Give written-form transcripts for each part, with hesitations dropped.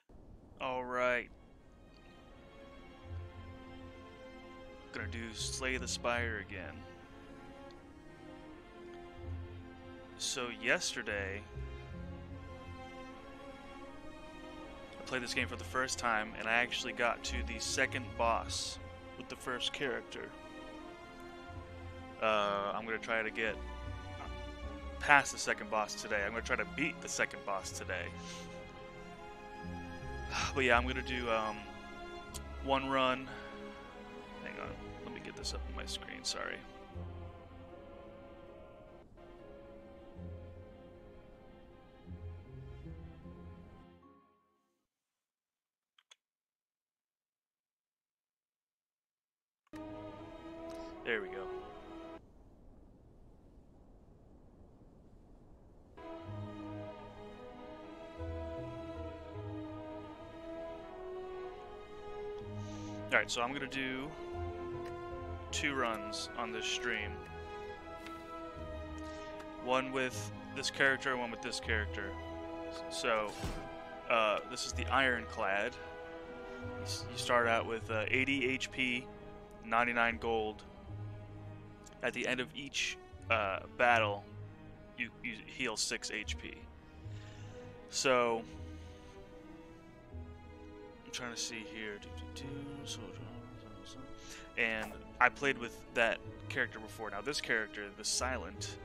Alright. Gonna do Slay the Spire again. So yesterday, I played this game for the first time, and I actually got to the second boss with the first character. I'm gonna try to get past the second boss today. I'm gonna try to beat the second boss today. But yeah, I'm gonna do one run. Hang on, let me get this up on my screen. Sorry. There we go. Alright, so I'm gonna do 2 runs on this stream. One with this character and one with this character. So, this is the Ironclad. You start out with 80 HP, 99 gold. At the end of each battle, you heal 6 HP. So, I'm trying to see here. And I played with that character before. Now this character, the Silent,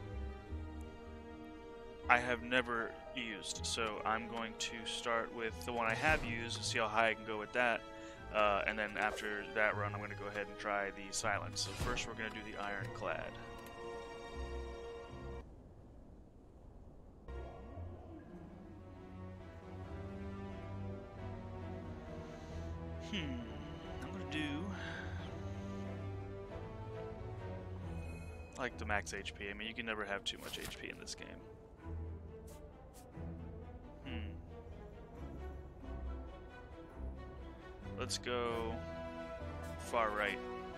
I have never used. So I'm going to start with the one I have used, see how high I can go with that. And then after that run, I'm going to go ahead and try the Silent. So first we're going to do the Ironclad. I'm going to do... I like the max HP. I mean, you can never have too much HP in this game. Let's go far right.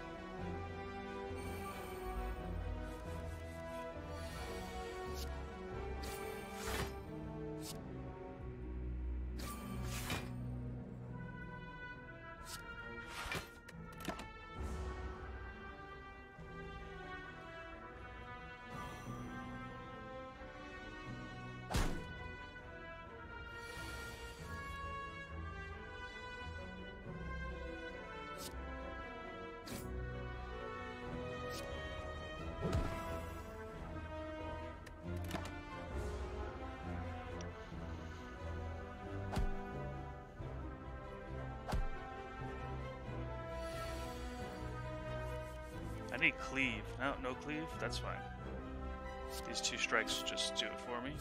I need cleave. No cleave? That's fine. These 2 strikes just do it for me.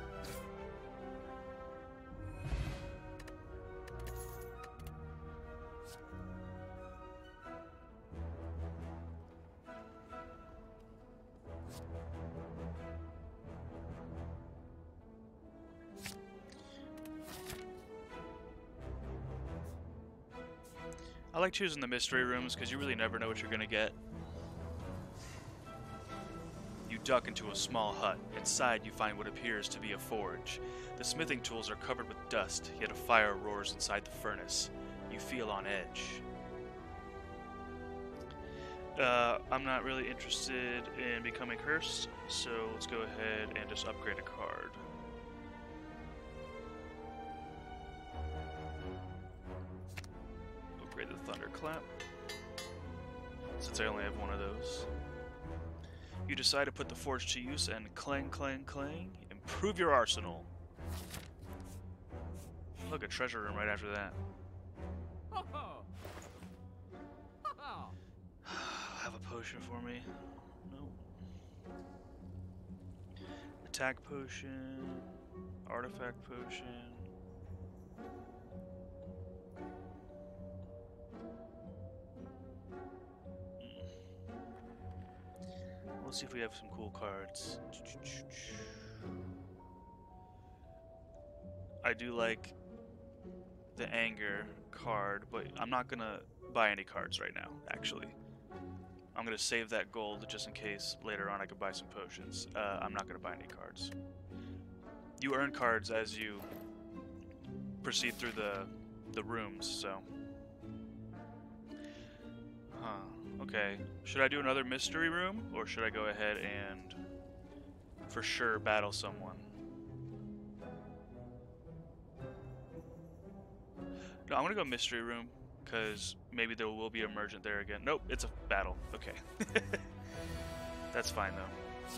I like choosing the mystery rooms because you really never know what you're going to get. You duck into a small hut. Inside, you find what appears to be a forge. The smithing tools are covered with dust, yet a fire roars inside the furnace. You feel on edge. I'm not really interested in becoming cursed, so let's go ahead and just upgrade a card. Upgrade the Thunderclap, since I only have one of those. You decide to put the forge to use and clang, clang, clang, improve your arsenal. Look, a treasure room right after that. Have a potion for me? Nope. Attack potion, artifact potion. Let's see if we have some cool cards. I do like the anger card, but I'm not gonna buy any cards right now, actually. I'm gonna save that gold just in case later on I could buy some potions. I'm not gonna buy any cards. You earn cards as you proceed through the rooms. So, okay. Should I do another mystery room, or should I go ahead and for sure battle someone? No, I'm gonna go mystery room because maybe there will be emergent there again. Nope, it's a battle. Okay, that's fine though.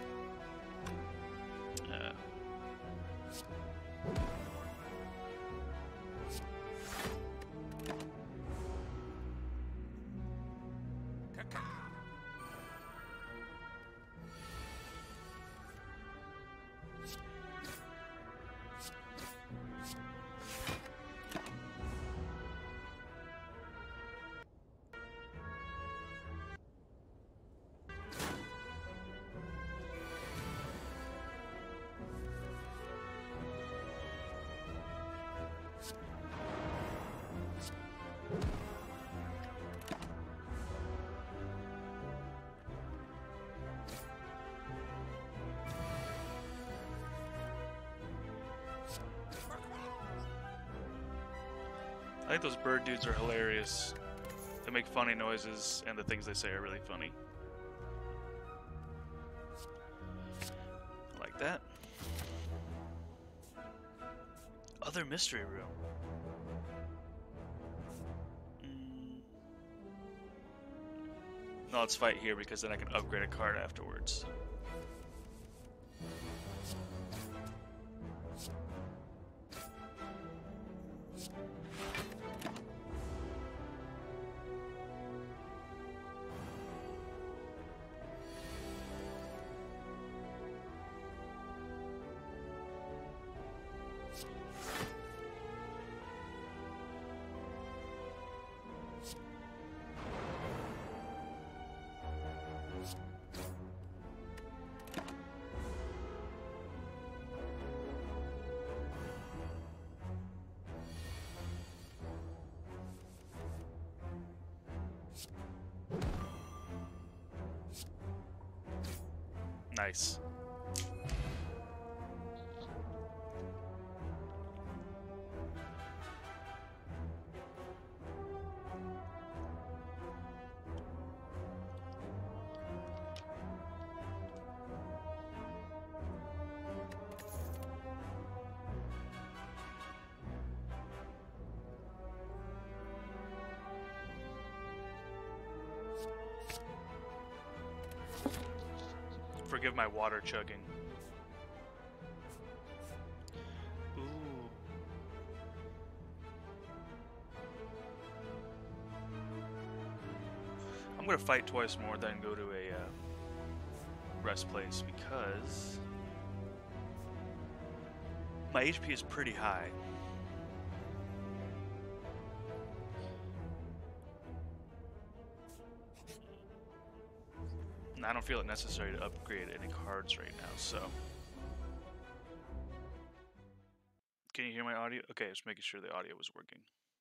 I think those bird dudes are hilarious. They make funny noises, and the things they say are really funny. I like that. Other mystery room. No, let's fight here because then I can upgrade a card afterwards. Nice. Forgive my water chugging. Ooh. I'm gonna fight twice more, then go to a rest place because my HP is pretty high. I don't feel it necessary to upgrade any cards right now, so. Can you hear my audio? Okay, just making sure the audio was working.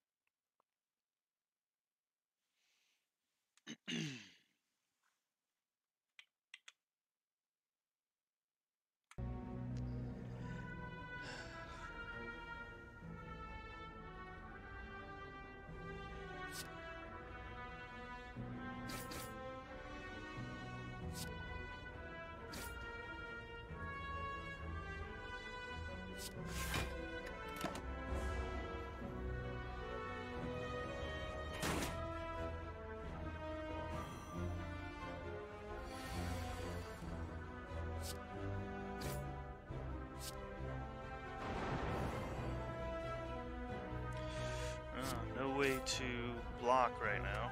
No way to block right now.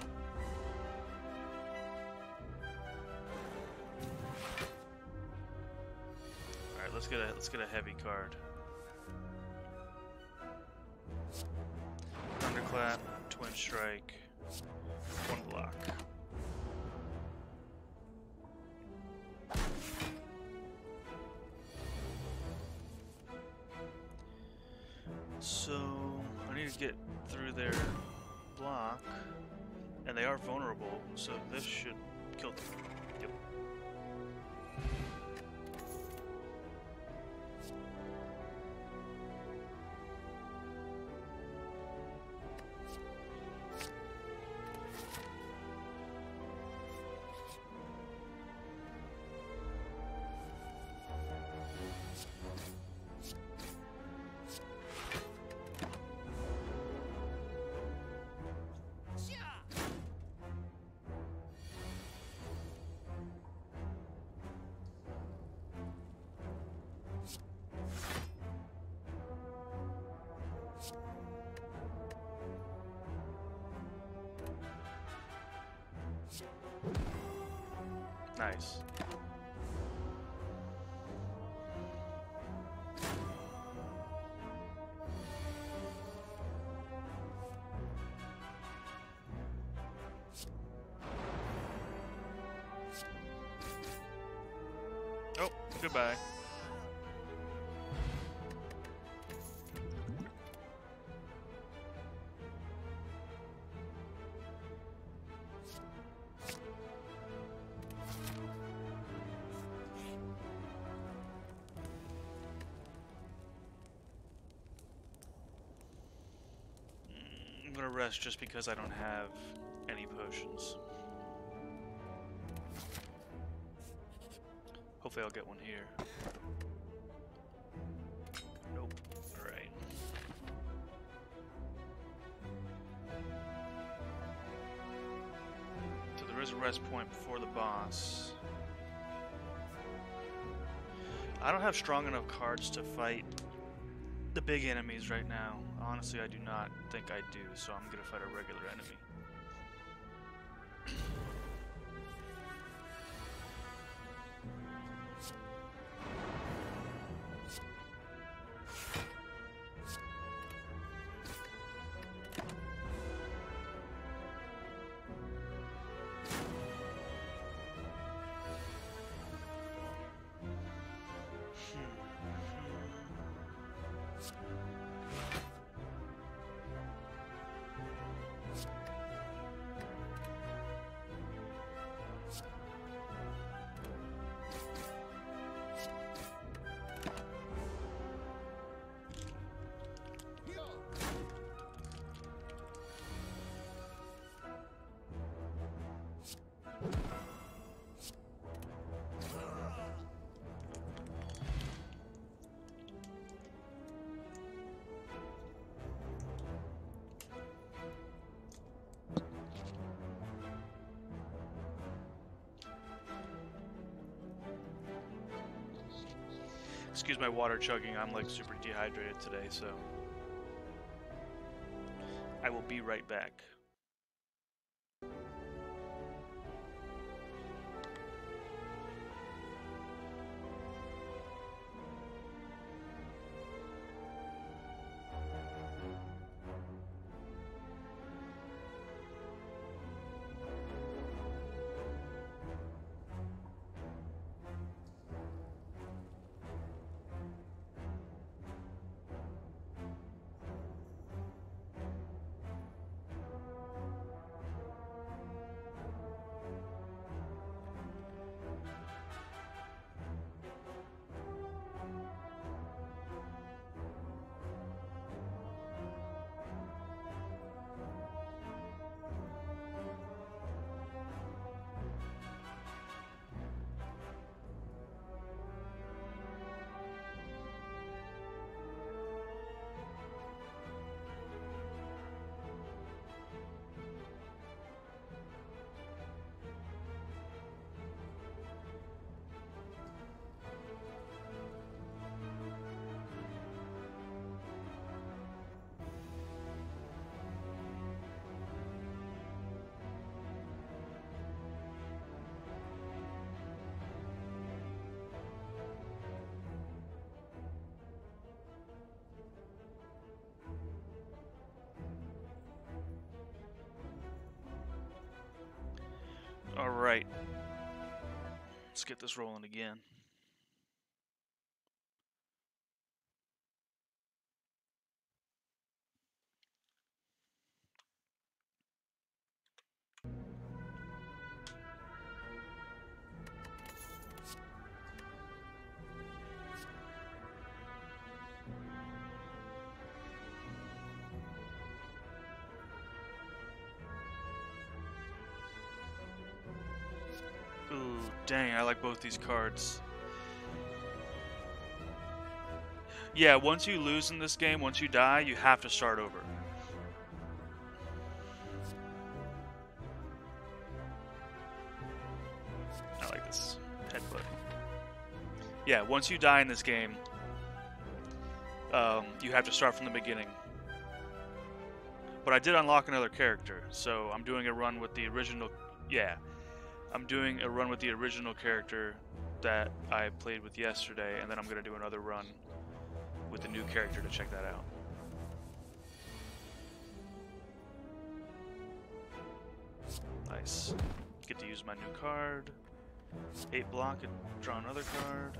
All right, let's get a heavy card. Thunderclap, Twin Strike, 1 block. So I need to get through their block, and they are vulnerable, so this should kill them. Yep. Nice. Oh, goodbye. I'm gonna rest just because I don't have any potions. Hopefully I'll get one here. Nope. Alright. So there is a rest point before the boss. I don't have strong enough cards to fight the big enemies right now. Honestly, I do not think I do, so I'm gonna fight a regular enemy. Excuse my water chugging, I'm like super dehydrated today, so I will be right back. Alright. Let's get this rolling again. Ooh, dang, I like both these cards. Yeah, once you lose in this game, once you die, you have to start over. I like this headbutt. Yeah, once you die in this game, you have to start from the beginning. But I did unlock another character, so I'm doing a run with the original. Yeah. I'm doing a run with the original character that I played with yesterday, and then I'm going to do another run with the new character to check that out. Nice. Get to use my new card. 8 block and draw another card.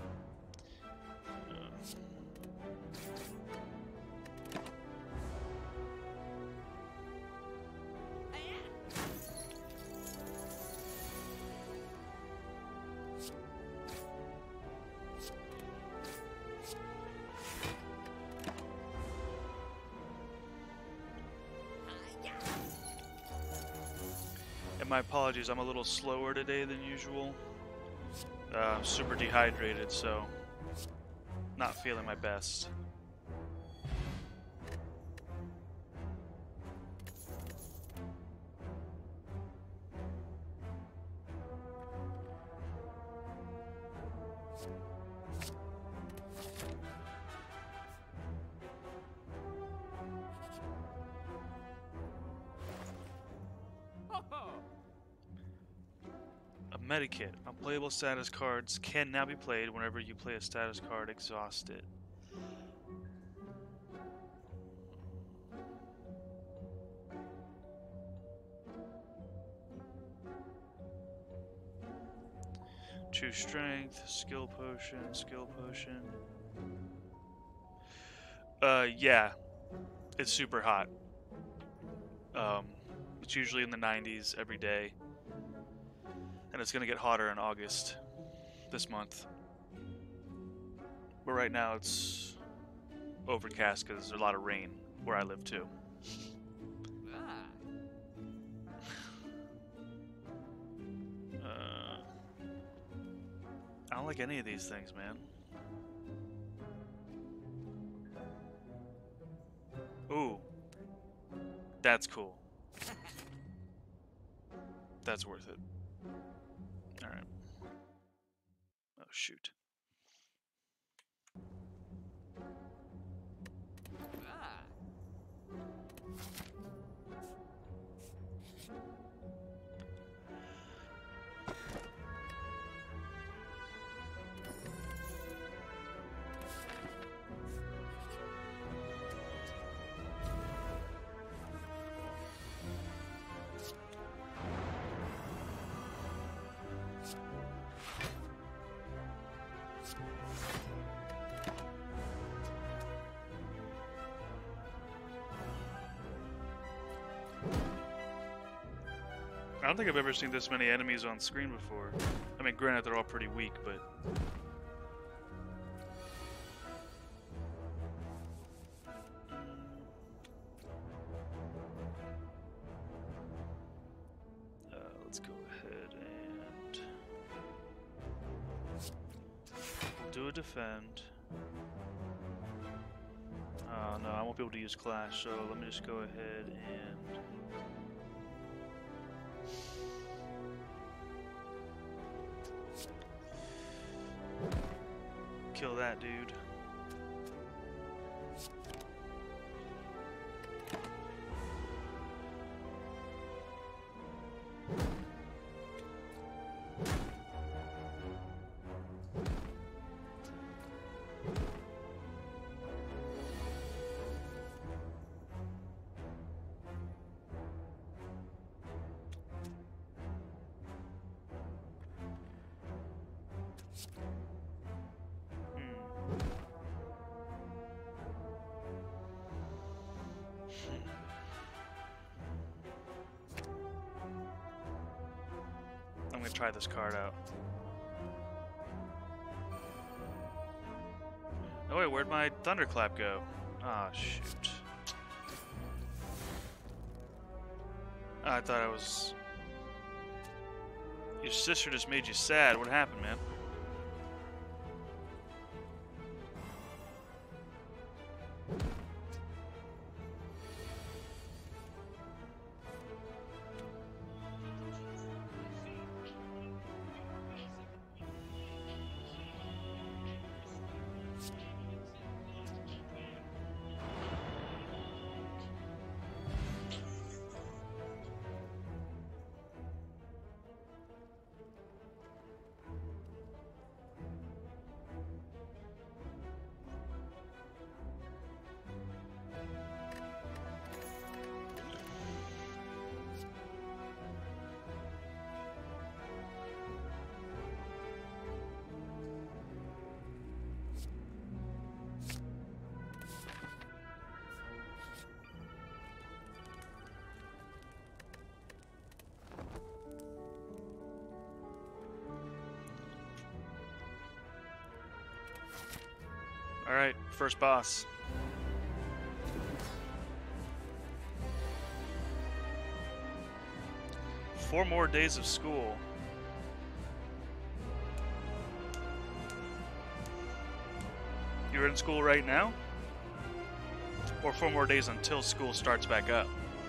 And my apologies, I'm a little slower today than usual. Super dehydrated, so not feeling my best. Medikit. Unplayable status cards can now be played whenever you play a status card exhausted. Choose strength, skill potion, skill potion. Yeah. It's super hot. It's usually in the 90s every day. And it's going to get hotter in August this month. But right now it's overcast because there's a lot of rain where I live too. I don't like any of these things, man. Ooh. That's cool. That's worth it. Alright. Oh, shoot. I don't think I've ever seen this many enemies on screen before. I mean, granted, they're all pretty weak, but... let's go ahead and... we'll do a defend. Oh, no, I won't be able to use Clash, so let me just go ahead and... kill that dude. I'm gonna try this card out. Oh wait, where'd my Thunderclap go? Ah, shoot. I thought I was... Your sister just made you sad. What happened, man? Alright, first boss. Four more days of school. You're in school right now? Or 4 more days until school starts back up?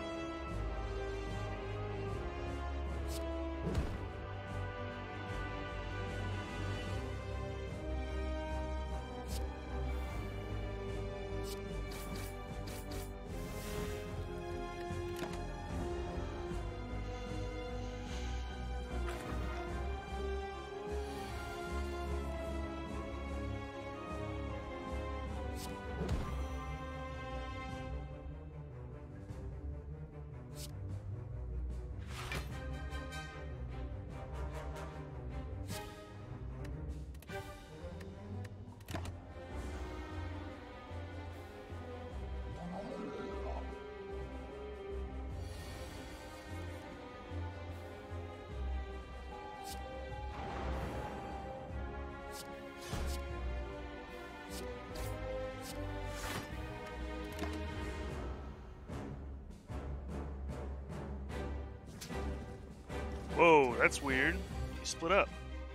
Whoa, that's weird. You split up.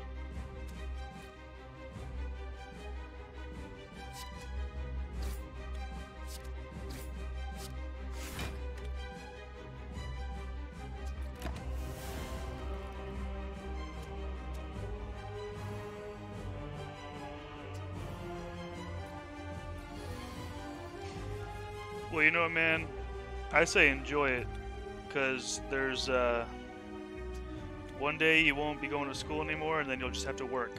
Well, you know what, man? I say enjoy it, because there's, one day you won't be going to school anymore, and then you'll just have to work.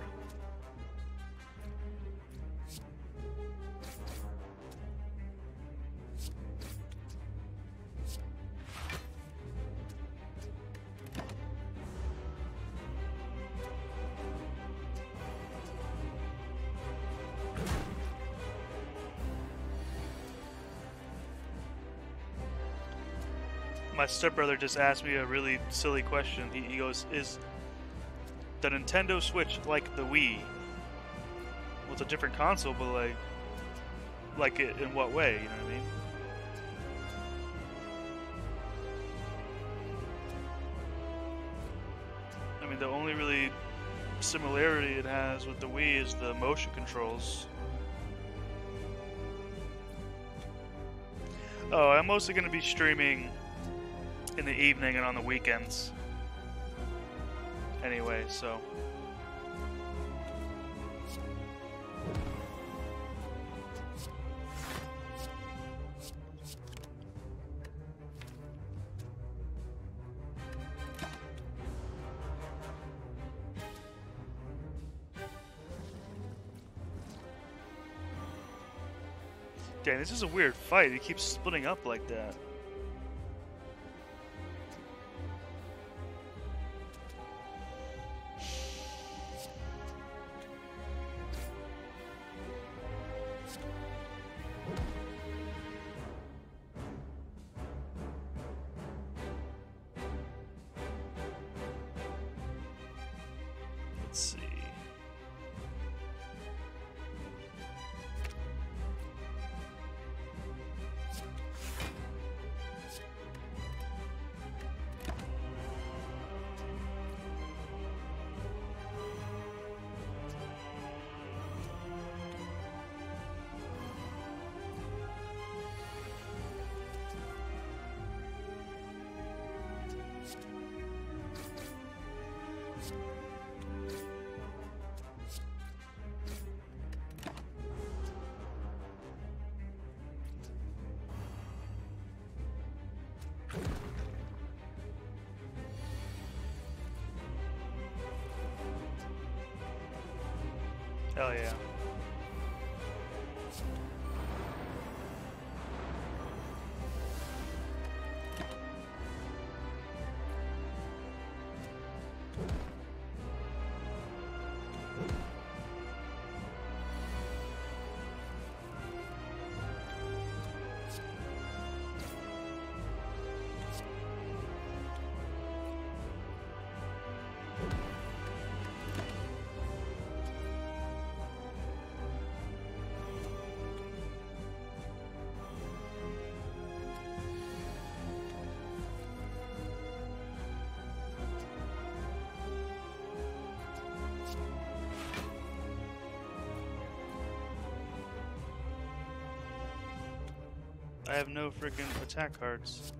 My stepbrother just asked me a really silly question. He goes, is the Nintendo Switch like the Wii? Well, it's a different console, but like it in what way, you know what I mean? I mean, the only really similarity it has with the Wii is the motion controls. Oh, I'm mostly going to be streaming in the evening and on the weekends anyway, so dang, this is a weird fight. It keeps splitting up like that. Let's see. Hell yeah. I have no freaking attack cards.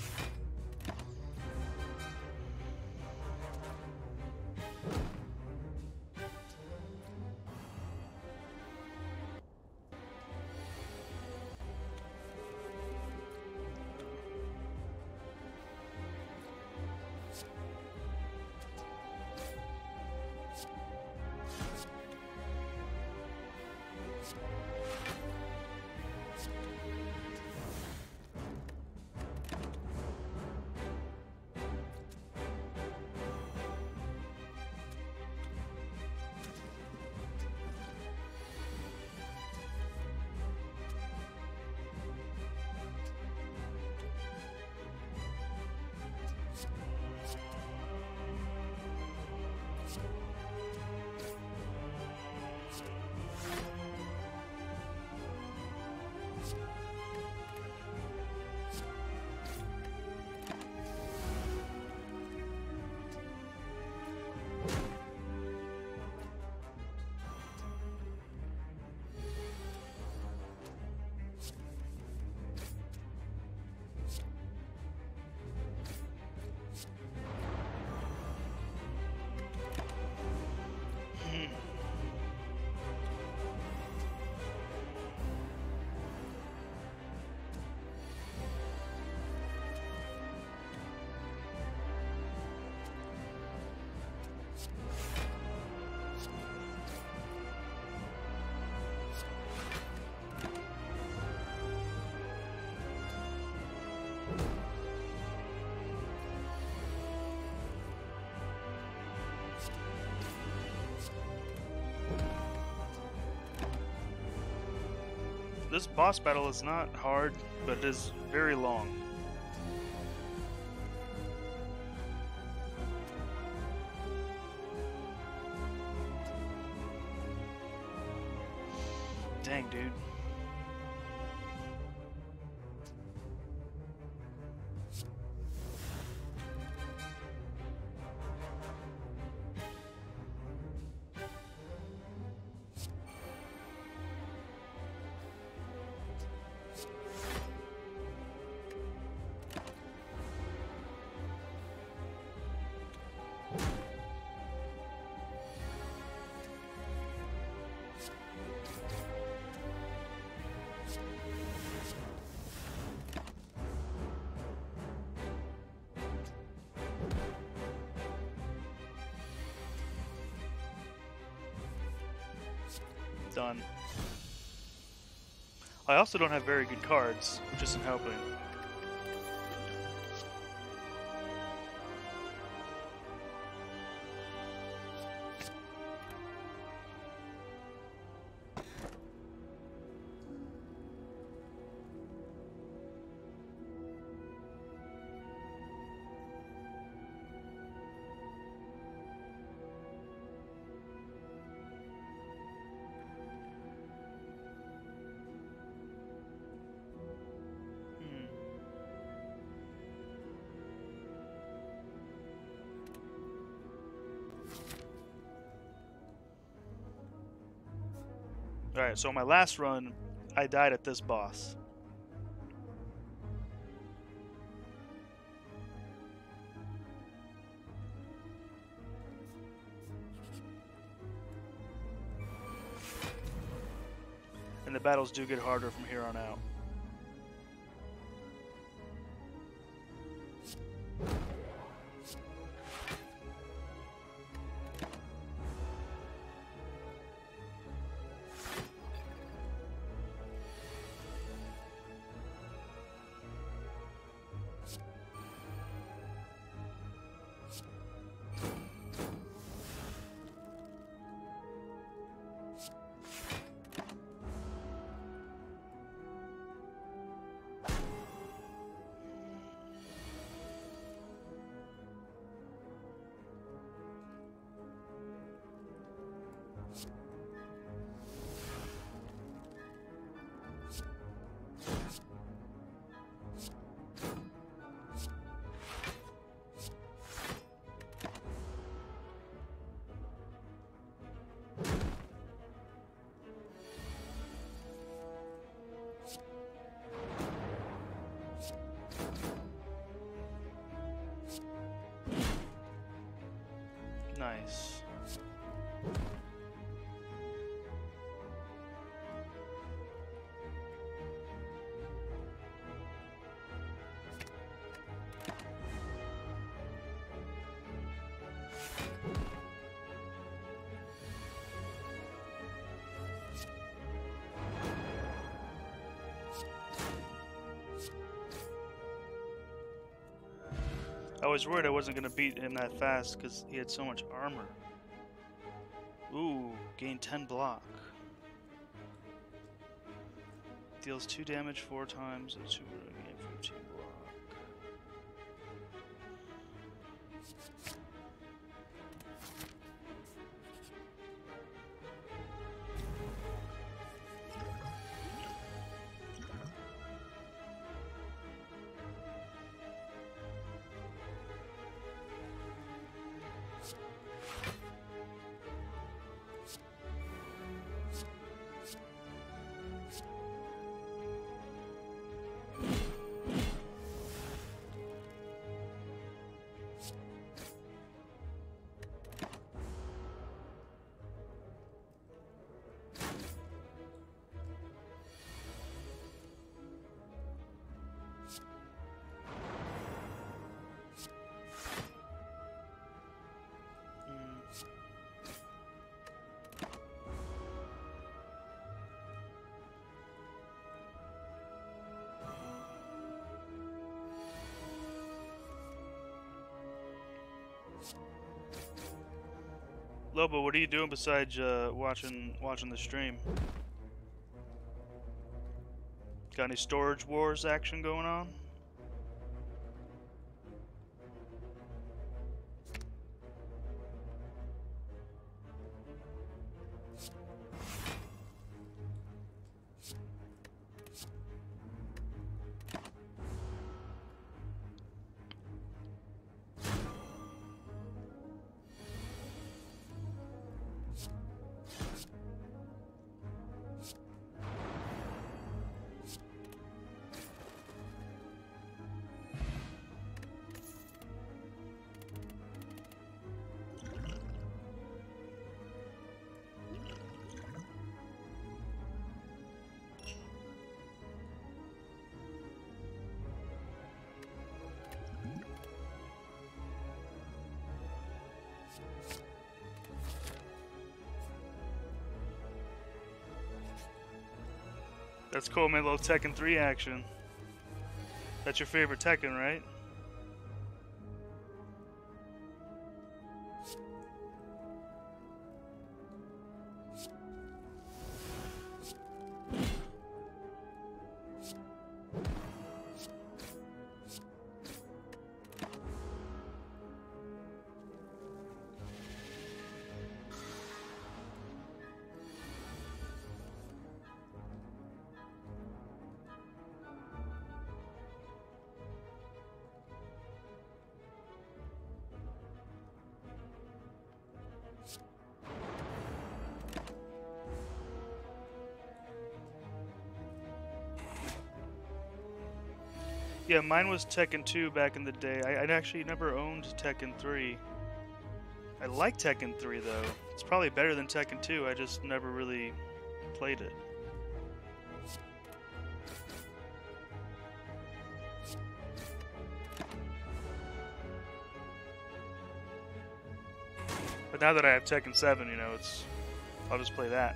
This boss battle is not hard, but it is very long. Dang, dude. Done. I also don't have very good cards, which isn't helping. Alright, so my last run, I died at this boss. And the battles do get harder from here on out. I was worried I wasn't gonna beat him that fast because he had so much armor. Ooh, gain 10 block. Deals 2 damage 4 times and 2 gain 15 block. Lobo, what are you doing besides watching the stream? Got any Storage Wars action going on? That's cool, man. Little Tekken 3 action. That's your favorite Tekken, right? Yeah, mine was Tekken 2 back in the day. I'd actually never owned Tekken 3. I like Tekken 3 though. It's probably better than Tekken 2. I just never really played it. But now that I have Tekken 7, you know, I'll just play that.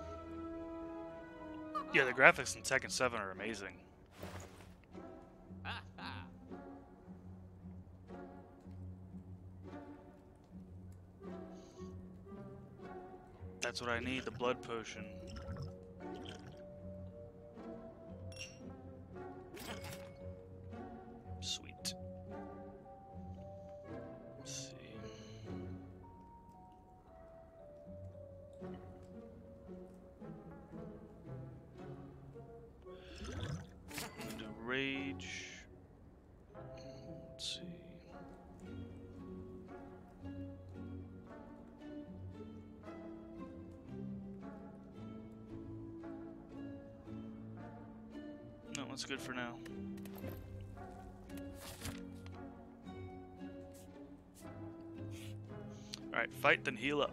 Yeah, the graphics in Tekken 7 are amazing. That's what I need, the blood potion. Sweet. Let's see. I'm gonna do rage. Let's see. No, that's good for now. Alright, fight, then heal up.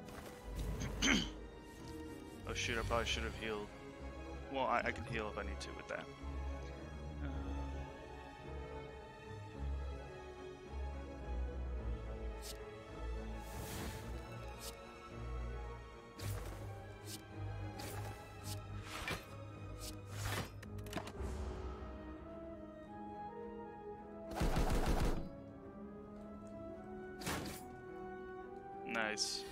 Oh shoot, I probably should have healed. Well, I can heal if I need to with that. Nice.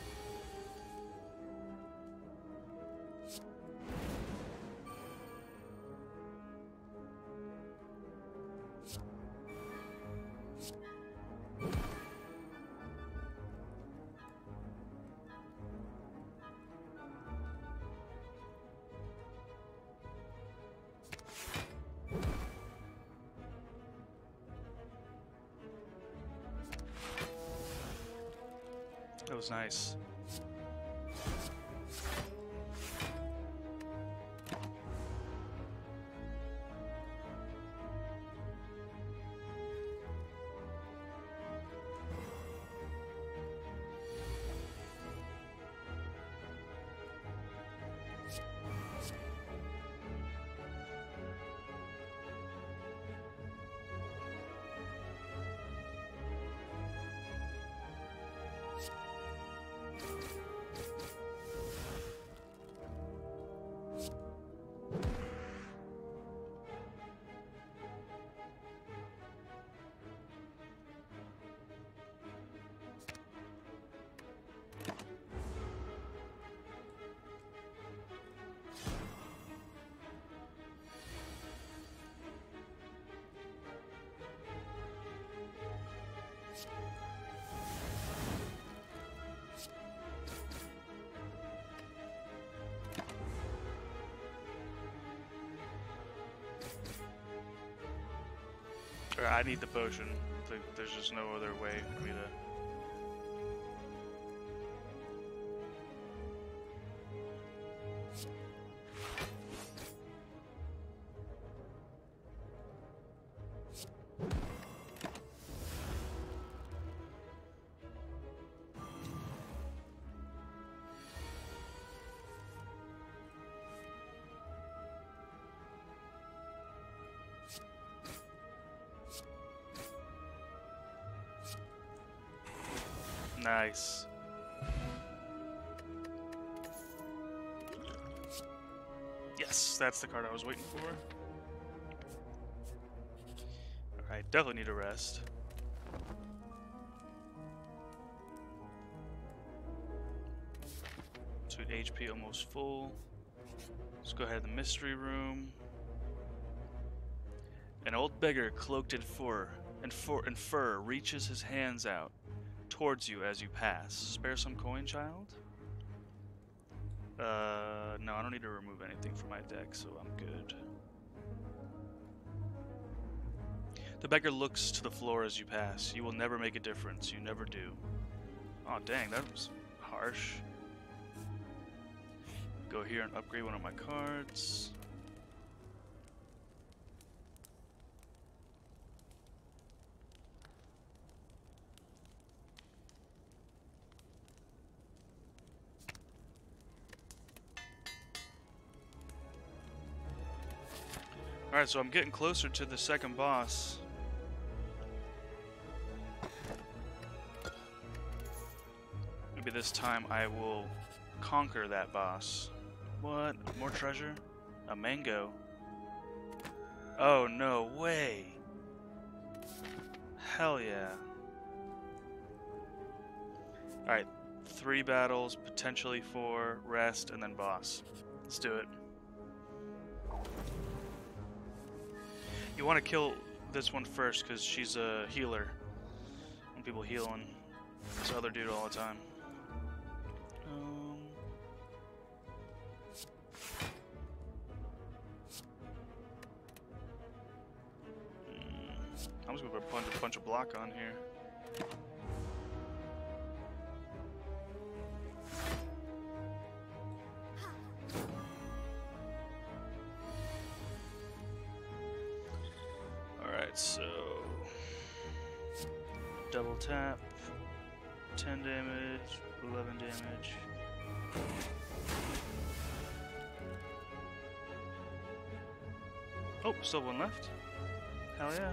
That was nice. I need the potion. There's just no other way for me to... Nice. Yes, that's the card I was waiting for. Alright, definitely need a rest. Sweet, HP almost full. Let's go ahead to the mystery room. An old beggar cloaked in fur reaches his hands out towards you as you pass. Spare some coin, child? No, I don't need to remove anything from my deck, so I'm good. The beggar looks to the floor as you pass. You will never make a difference. You never do. Oh, dang, that was harsh. Go here and upgrade one of my cards. Alright, so I'm getting closer to the second boss. Maybe this time I will conquer that boss. What? More treasure? A mango? Oh, no way! Hell yeah. Alright, 3 battles, potentially 4, rest, and then boss. Let's do it. You want to kill this one first because she's a healer. When people heal on this other dude all the time. I'm just gonna put a bunch of block on here. Alright, so double tap, 10 damage, 11 damage. Oh, still one left? Hell yeah.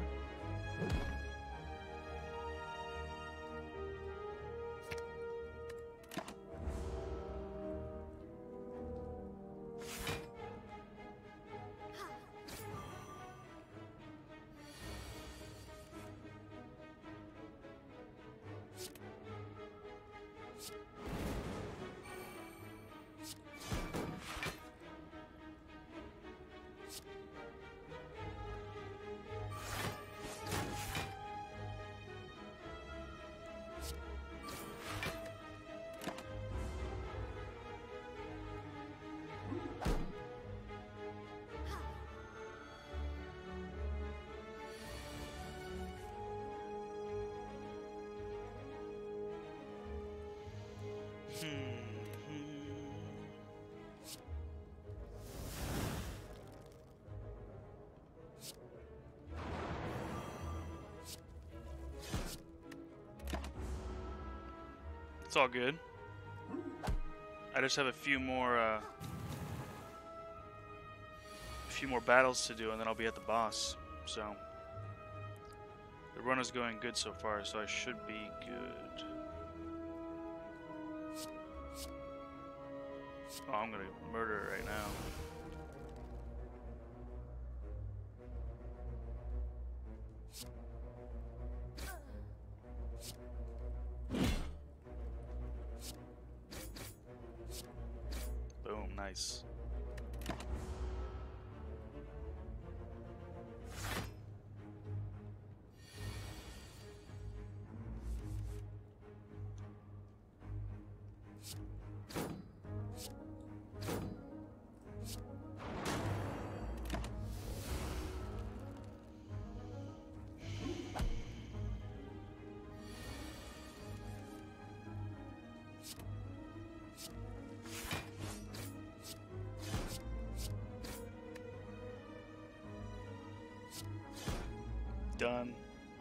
It's all good. I just have a few more battles to do, and then I'll be at the boss. So the run is going good so far, so I should be good. Oh, I'm gonna murder it right now. Boom, nice. Done.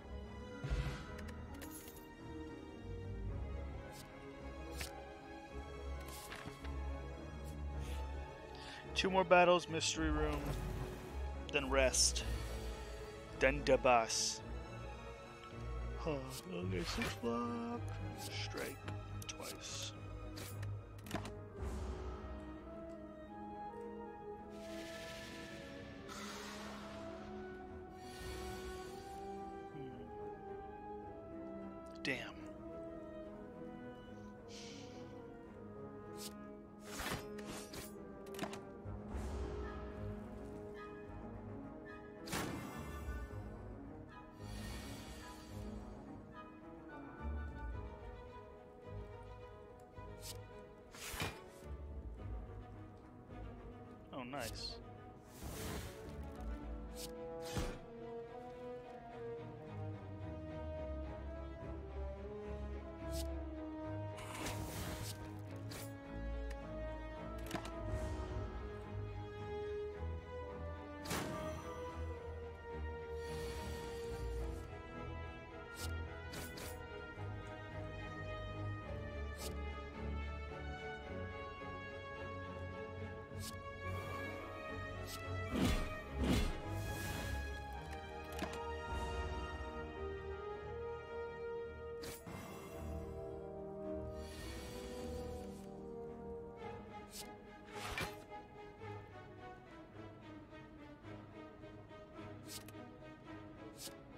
Two more battles, mystery room, then rest, then the boss. Okay, 6 block, strike twice. Damn. Oh, nice.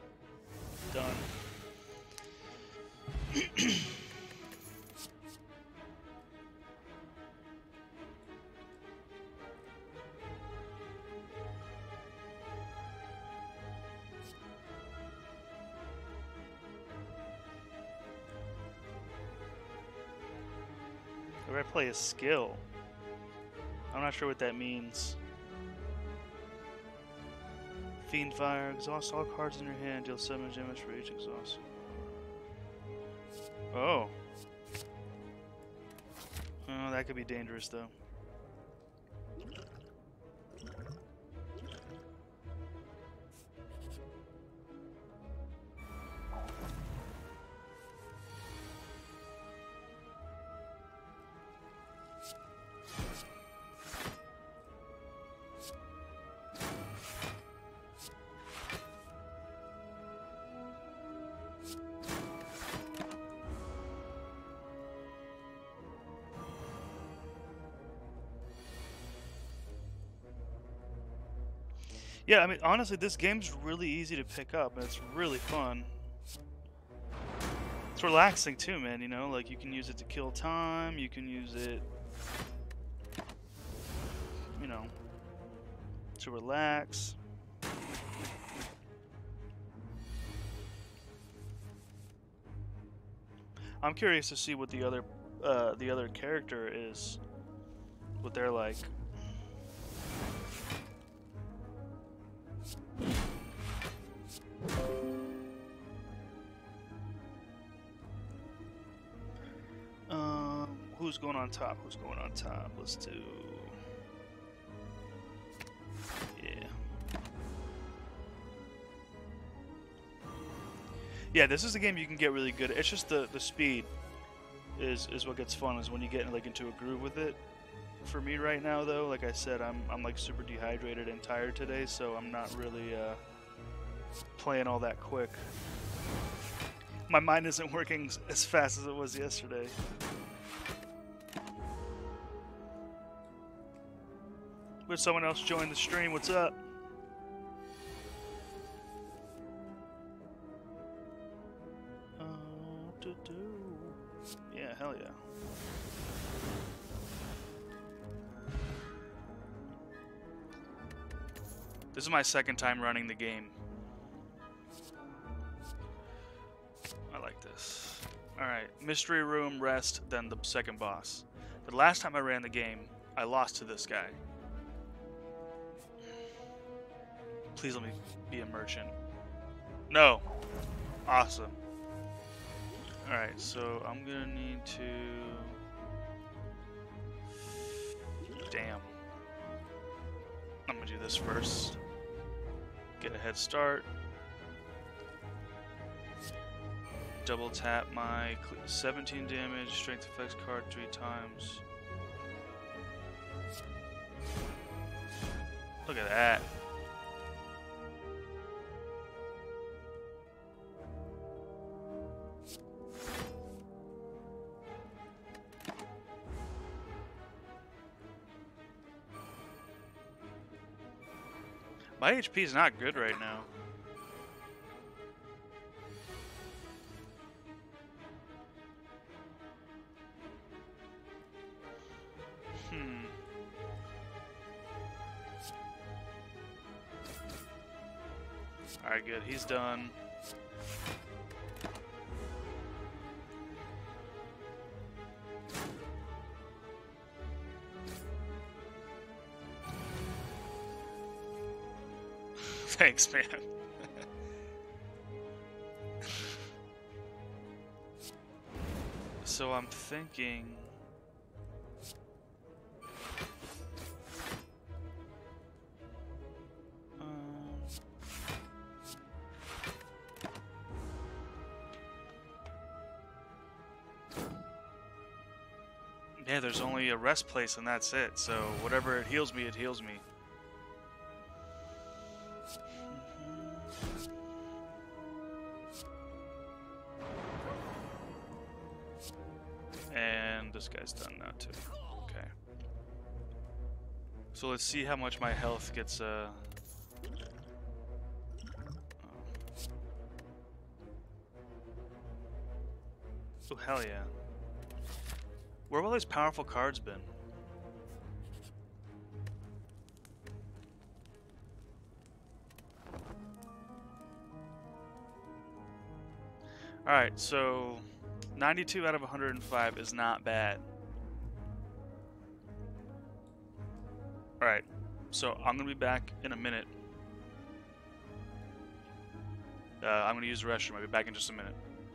Done. Whenever I play a skill. I'm not sure what that means. Fiend Fire. Exhaust all cards in your hand. Deal 7 damage for each exhaust. Oh. Oh, that could be dangerous, though. Yeah, I mean, honestly, this game's really easy to pick up, and it's really fun. It's relaxing, too, man, you know? Like, you can use it to kill time, you can use it, you know, to relax. I'm curious to see what the other character is, what they're like. Who's going on top? Who's going on top? Let's do... Yeah. Yeah, this is a game you can get really good at. It's just the speed is what gets fun, is when you get like into a groove with it. For me right now, though, like I said, I'm like super dehydrated and tired today, so I'm not really playing all that quick. My mind isn't working as fast as it was yesterday. But someone else joined the stream. What's up? Yeah, hell yeah. This is my second time running the game. I like this. Alright, mystery room, rest, then the second boss. The last time I ran the game, I lost to this guy. Please let me be a merchant. No! Awesome. Alright, so I'm gonna need to... Damn. I'm gonna do this first. Get a head start. Double tap my 17 damage, strength effects card 3 times. Look at that. My HP is not good right now. Alright, good. He's done. Thanks, man. So I'm thinking... yeah, there's only a rest place and that's it. So whatever it heals me, it heals me. And this guy's done now too. Okay. So let's see how much my health gets. Oh hell yeah. Where have all these powerful cards been? Alright, so 92 out of 105 is not bad. So I'm gonna be back in a minute. I'm gonna use the restroom. I'll be back in just a minute.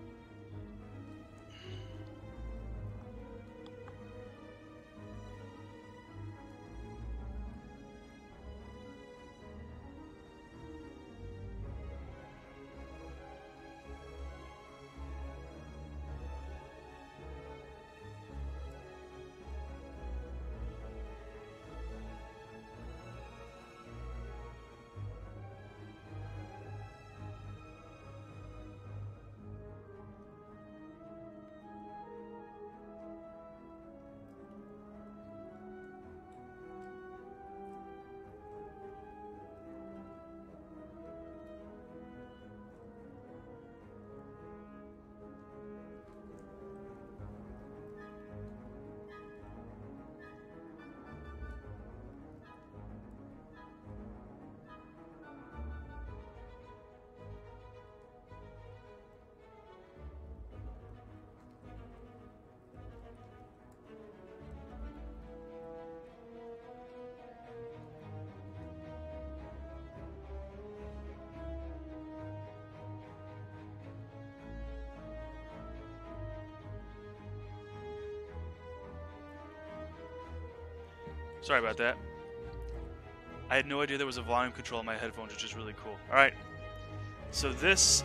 Sorry about that. I had no idea there was a volume control on my headphones, which is really cool. Alright, so this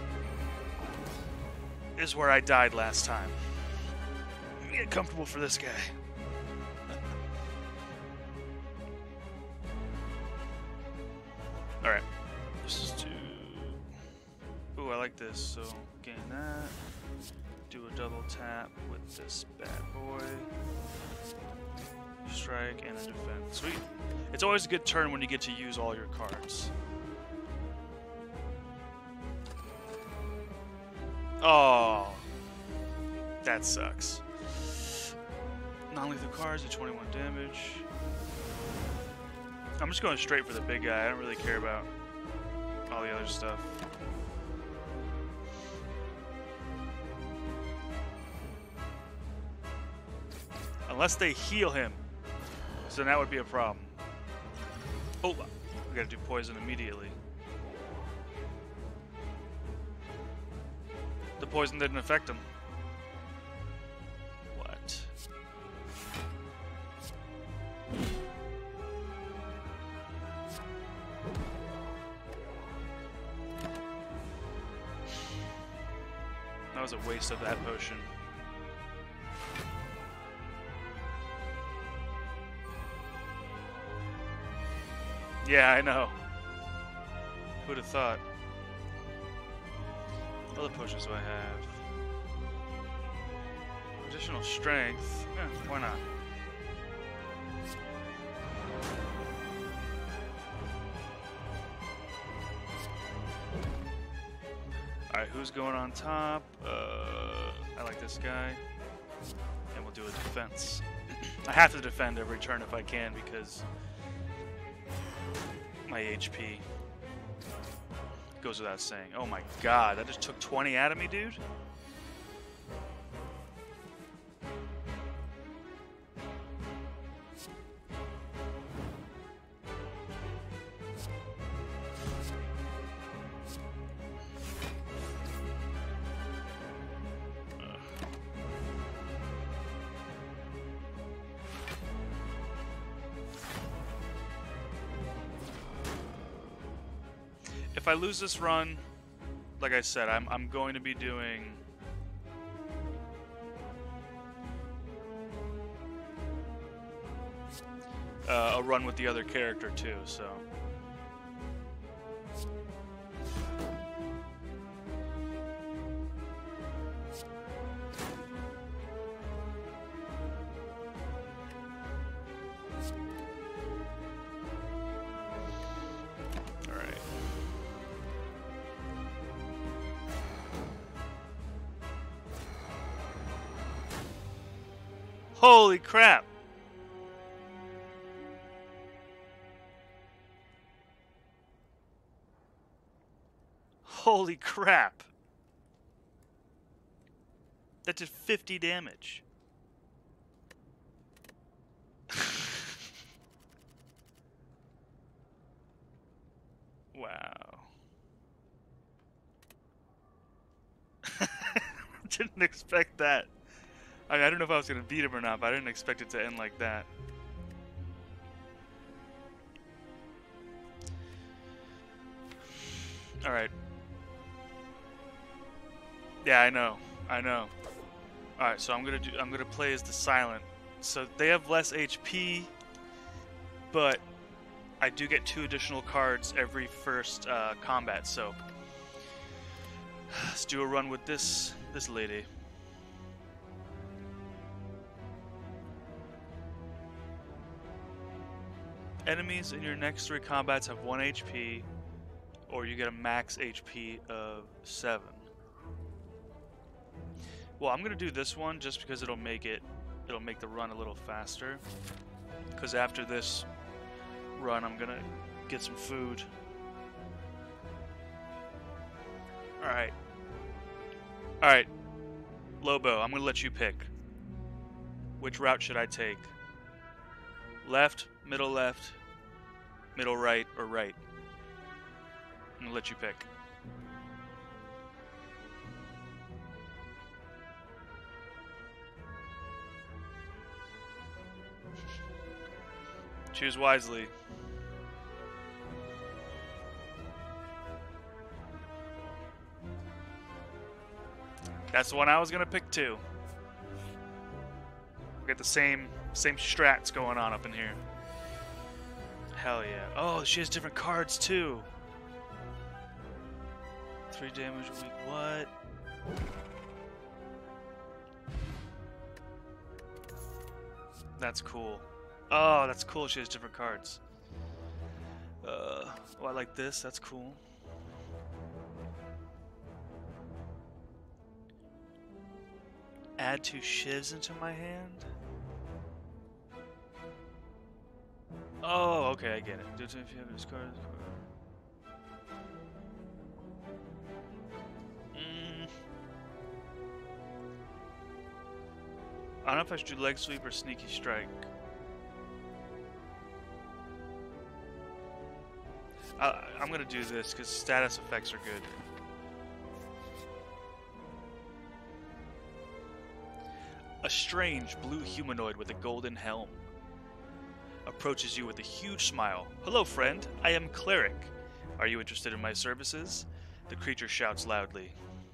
is where I died last time. Let me get comfortable for this guy. Alright, this is to... Ooh, I like this, so gain that. Do a double tap with this bad boy. Strike and a defend. Sweet. It's always a good turn when you get to use all your cards. Oh, that sucks. Non-lethal cards do 21 damage. I'm just going straight for the big guy. I don't really care about all the other stuff. Unless they heal him. So that would be a problem. Oh, we gotta do poison immediately. The poison didn't affect him. What? That was a waste of that potion. Yeah, I know. Who'd have thought? What other potions do I have? Additional strength. Yeah, why not? Alright, who's going on top? I like this guy. And we'll do a defense. I have to defend every turn if I can because my HP goes without saying. Oh my god, that just took 20 out of me, dude? If I lose this run, like I said, I'm going to be doing a run with the other character too, so. Holy crap! Holy crap! That did 50 damage. Wow. Didn't expect that. I don't know if I was going to beat him or not, but I didn't expect it to end like that. Alright. Yeah, I know. Alright, so I'm gonna play as the Silent. So they have less HP, but I do get 2 additional cards every first combat, so let's do a run with this lady. Enemies in your next 3 combats have 1 HP, or you get a max HP of 7. Well, I'm gonna do this one just because it'll make the run a little faster. Because after this run, I'm gonna get some food. Alright. Alright. Lobo, I'm gonna let you pick. Which route should I take? Left, middle right, or right? I'm gonna let you pick. Choose wisely. That's the one I was gonna pick too. We got the same strats going on up in here. Hell yeah. Oh, she has different cards too. 3 damage a week. What? That's cool. Oh, that's cool. She has different cards. Oh, I like this. That's cool. Add 2 shivs into my hand? Oh, okay, I get it. Do it if you have this card. I don't know if I should do leg sweep or sneaky strike. I'm gonna do this because status effects are good. A strange blue humanoid with a golden helm approaches you with a huge smile. Hello, friend. I am Cleric. Are you interested in my services? The creature shouts loudly.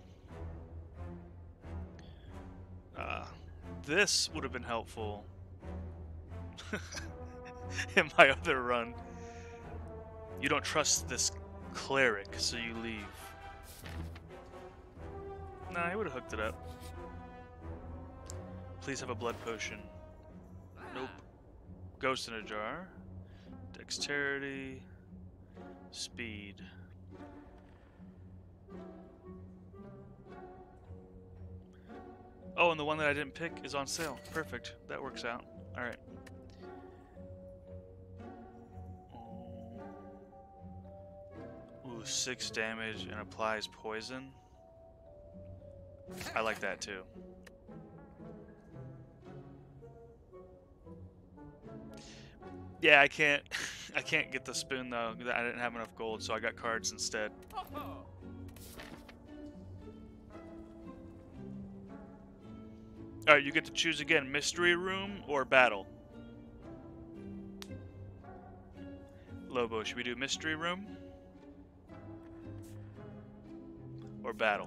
This would have been helpful in my other run. You don't trust this cleric, so you leave. Nah, he would have hooked it up. Please have a blood potion. Nope. Ghost in a jar. Dexterity. Speed. Oh, and the one that I didn't pick is on sale. Perfect. That works out. Alright. Ooh, 6 damage and applies poison. I like that too. Yeah, I can't get the spoon though. I didn't have enough gold, so I got cards instead. Alright, you get to choose again, mystery room or battle. Lobo, should we do mystery room? Or battle?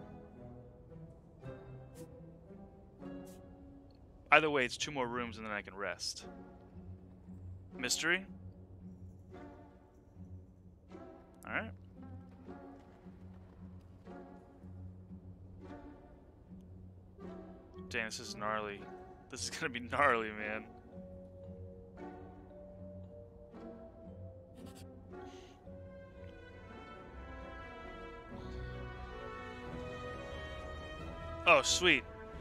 Either way, it's 2 more rooms and then I can rest. Mystery? Alright. Dang, this is gnarly. This is gonna be gnarly, man. Oh, sweet.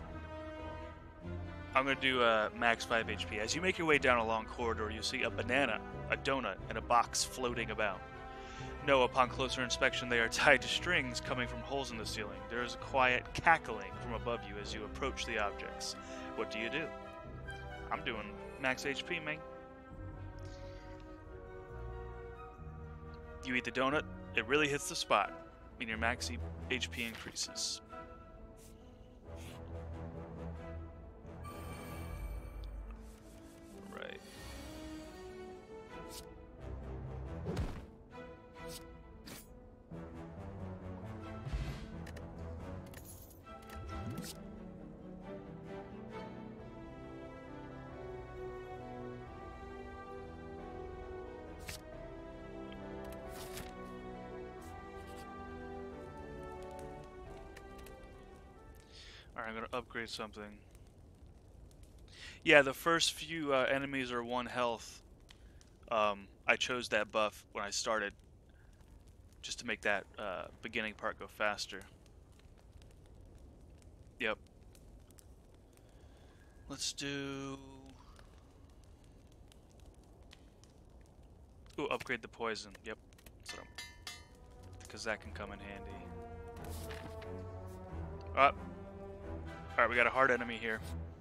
I'm gonna do max 5 HP. As you make your way down a long corridor, you see a banana, a donut, and a box floating about. No, upon closer inspection, they are tied to strings coming from holes in the ceiling. There is a quiet cackling from above you as you approach the objects. What do you do? I'm doing max HP, man. You eat the donut, it really hits the spot, and your max HP increases. Right. Alright, I'm gonna upgrade something. Yeah, the first few enemies are 1 health. I chose that buff when I started, just to make that beginning part go faster. Yep. Let's do... Ooh, upgrade the poison. Yep. That's what because that can come in handy. Alright, we got a hard enemy here.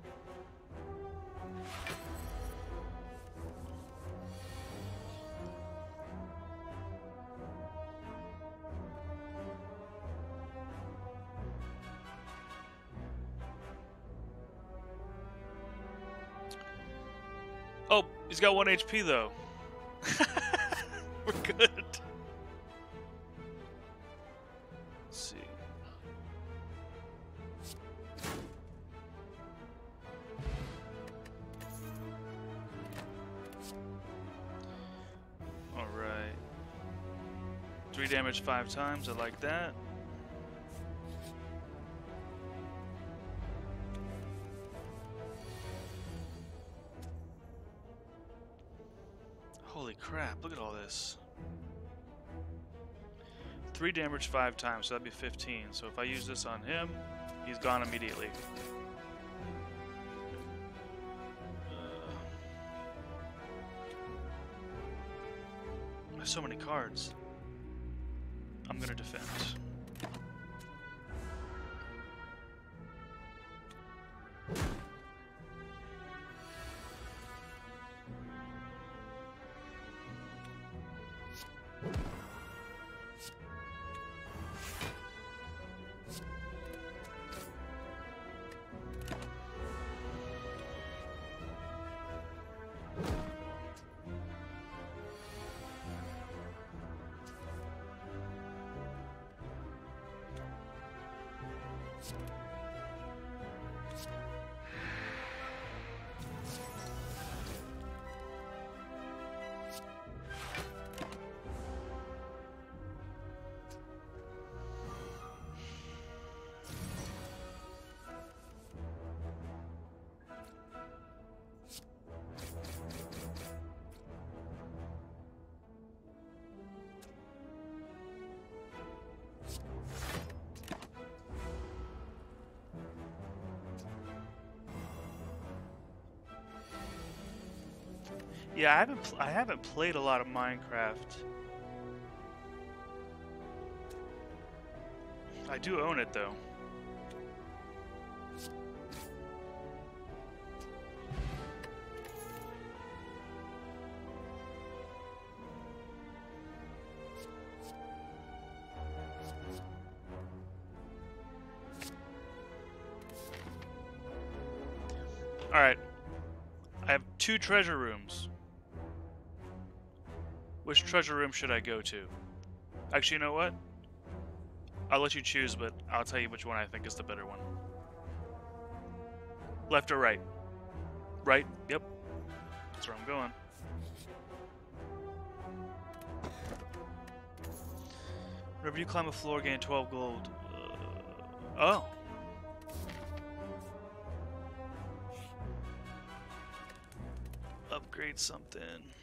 Oh, he's got 1 HP though. We're good. Let's see. Alright. 3 damage 5 times, I like that. Holy crap, look at all this. 3 damage 5 times, so that'd be 15. So if I use this on him, he's gone immediately. There's so many cards. I'm gonna defend. Yeah, I haven't played a lot of Minecraft. I do own it though. All right. I have 2 treasure rooms. Which treasure room should I go to? Actually, you know what? I'll let you choose, but I'll tell you which one I think is the better one. Left or right? Right? Yep. That's where I'm going. Whenever you climb a floor, gain 12 gold. Oh. Upgrade something.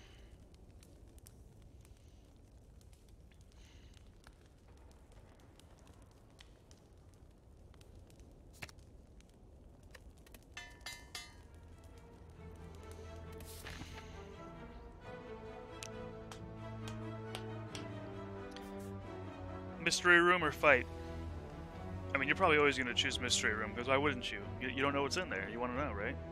Mystery room or fight? I mean, you're probably always going to choose mystery room, because why wouldn't you? You don't know what's in there. You want to know, right?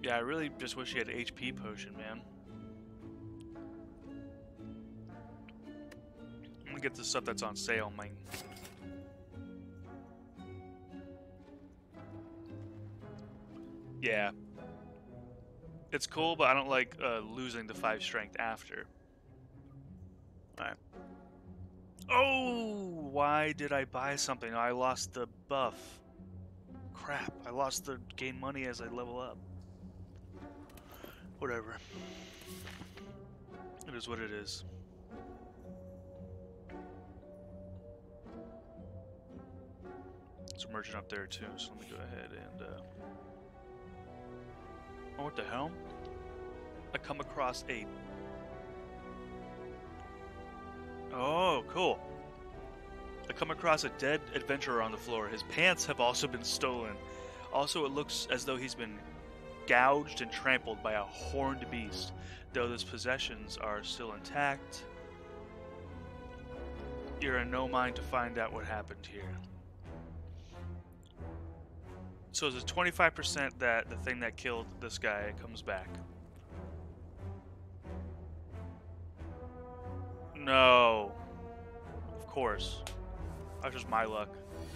Yeah, I really just wish he had an HP potion, man. I'm gonna get the stuff that's on sale, man. Yeah. It's cool, but I don't like losing the 5 strength after. Alright. Oh! Why did I buy something? I lost the buff. Crap, I lost the gain money as I level up. Whatever. It is what it is. It's a merchant up there too, so let me go ahead and oh, what the hell? I come across a... Oh, cool. I come across a dead adventurer on the floor. His pants have also been stolen. Also, it looks as though he's been gouged and trampled by a horned beast. Though his possessions are still intact, you're in no mind to find out what happened here. So there's a 25% that the thing that killed this guy comes back. No. Of course. That's just my luck.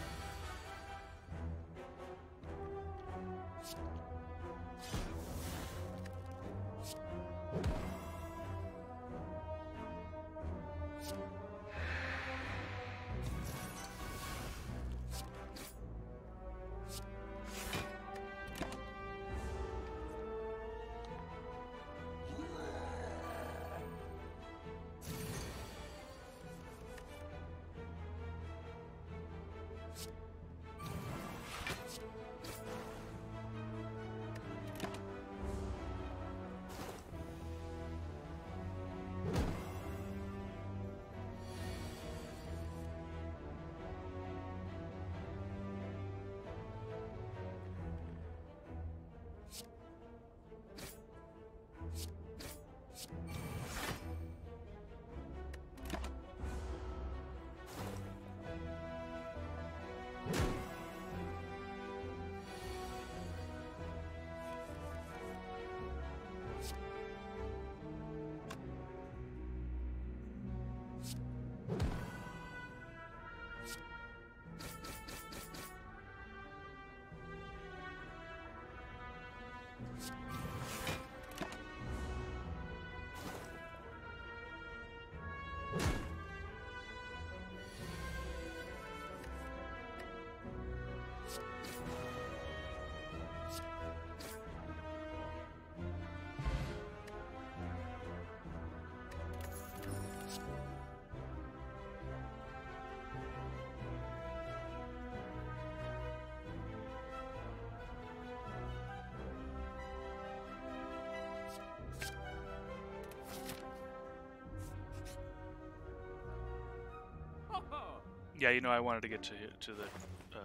Yeah, you know, I wanted to get to the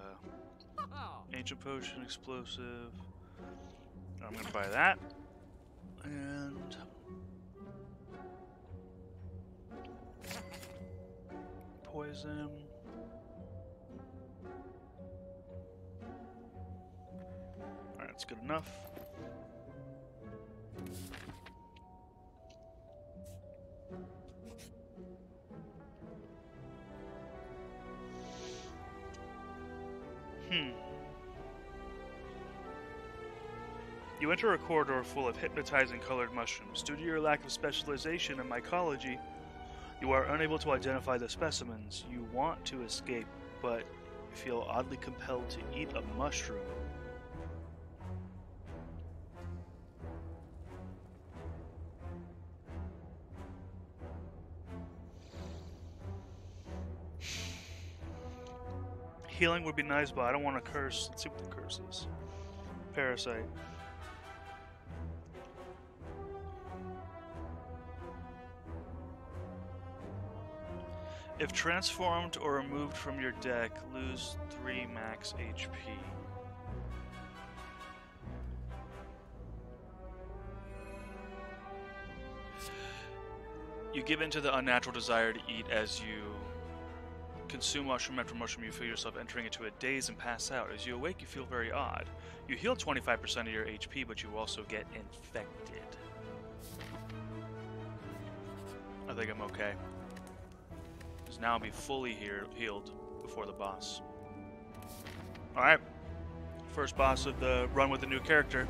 ancient potion, explosive. I'm gonna buy that, and poison. All right, that's good enough. You enter a corridor full of hypnotizing colored mushrooms. Due to your lack of specialization in mycology, you are unable to identify the specimens. You want to escape, but feel oddly compelled to eat a mushroom. Healing would be nice, but I don't want to curse. Let's see what the curse is. Parasite. If transformed or removed from your deck, lose 3 max HP. You give in to the unnatural desire to eat as you consume mushroom after mushroom, you feel yourself entering into a daze and pass out. As you awake, you feel very odd. You heal 25% of your HP, but you also get infected. I think I'm okay. Because now I'll be fully healed before the boss. Alright. First boss of the run with the new character.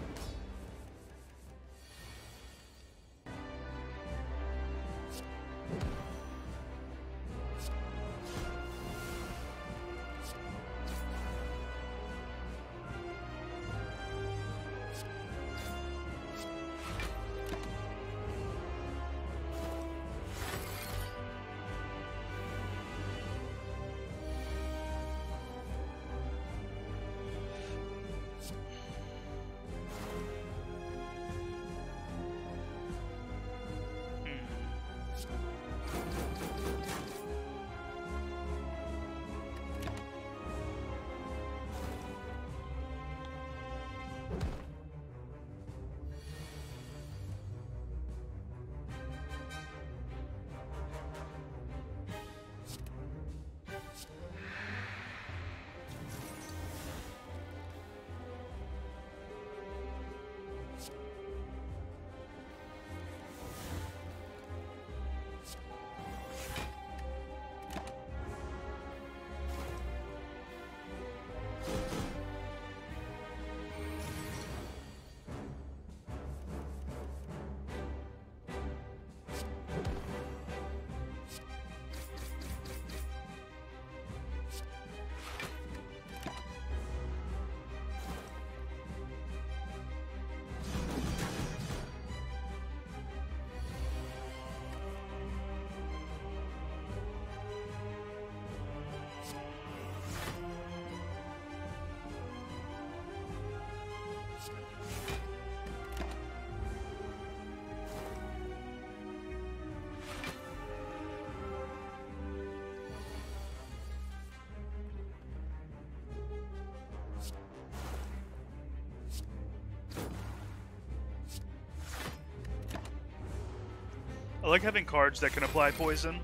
I like having cards that can apply poison,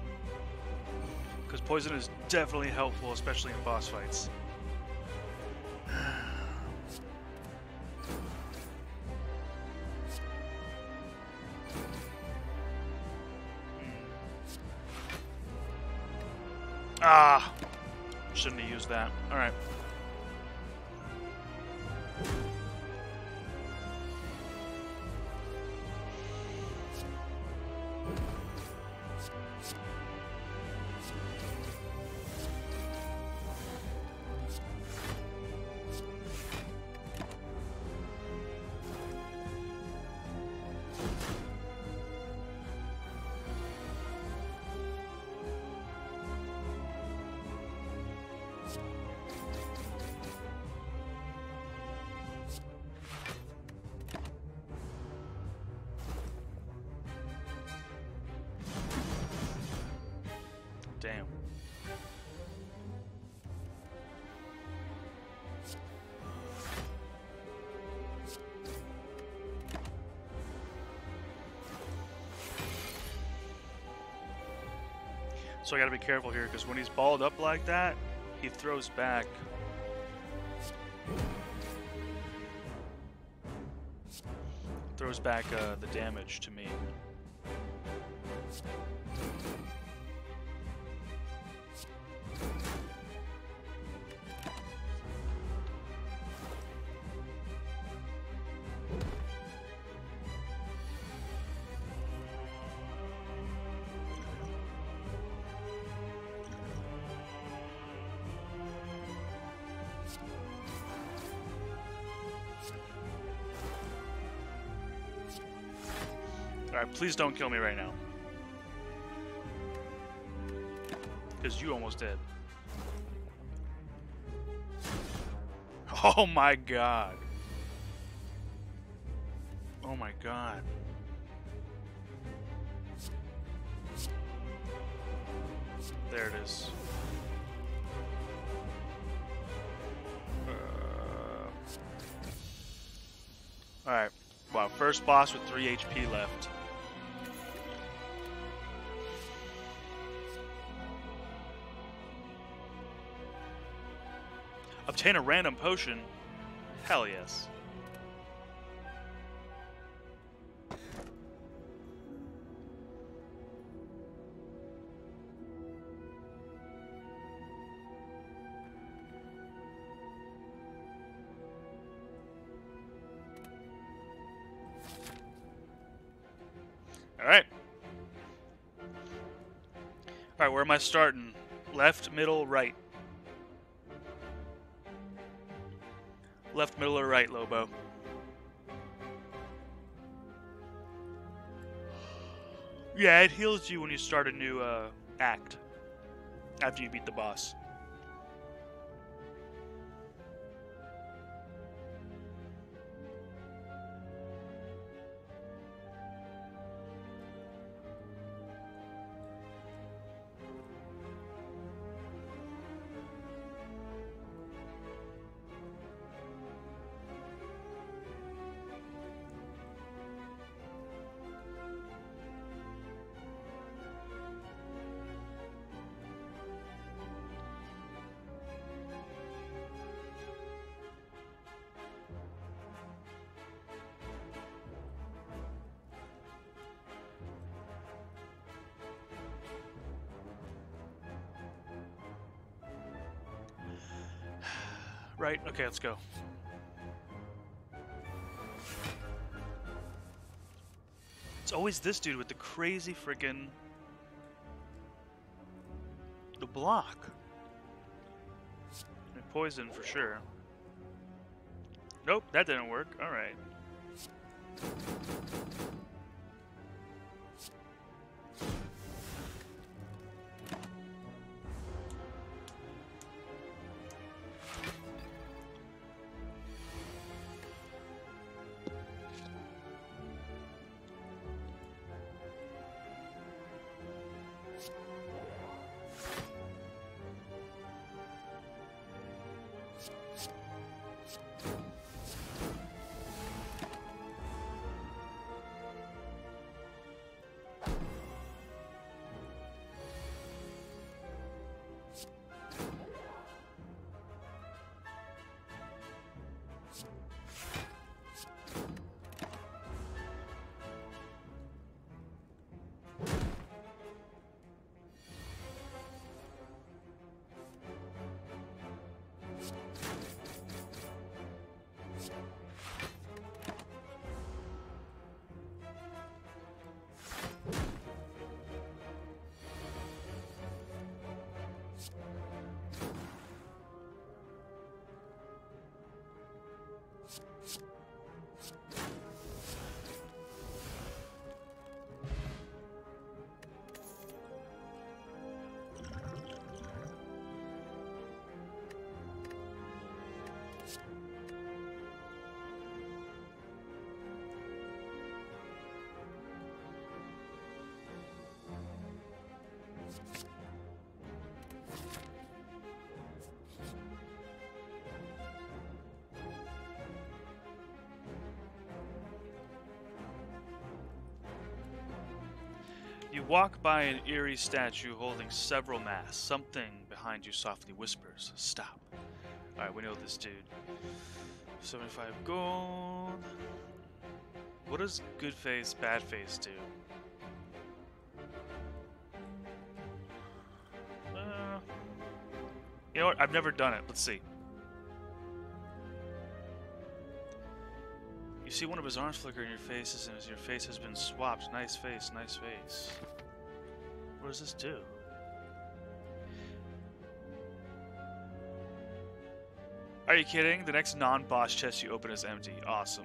because poison is definitely helpful, especially in boss fights. Ah! Shouldn't have used that. Alright. Damn. So I gotta be careful here, because when he's balled up like that, he throws back. The damage to me. Alright, please don't kill me right now. Because you almost did. Oh my god. Oh my god. There it is. Alright. Wow, first boss with 3 HP left. Obtain a random potion? Hell yes. Alright. Alright, where am I starting? Left, middle, right. Left, middle, or right, Lobo? Yeah, it heals you when you start a new act. After you beat the boss. Right, okay, let's go. It's always this dude with the crazy freaking... the block. And poison for sure. Nope, that didn't work. Alright. You walk by an eerie statue holding several masks. Something behind you softly whispers, "Stop." Alright, we know this dude. 75 gold. What does good face, bad face do? You know what? I've never done it. Let's see. You see one of his arms flicker in your face as your face has been swapped. Nice face, nice face. What does this do? Are you kidding? The next non-boss chest you open is empty. Awesome.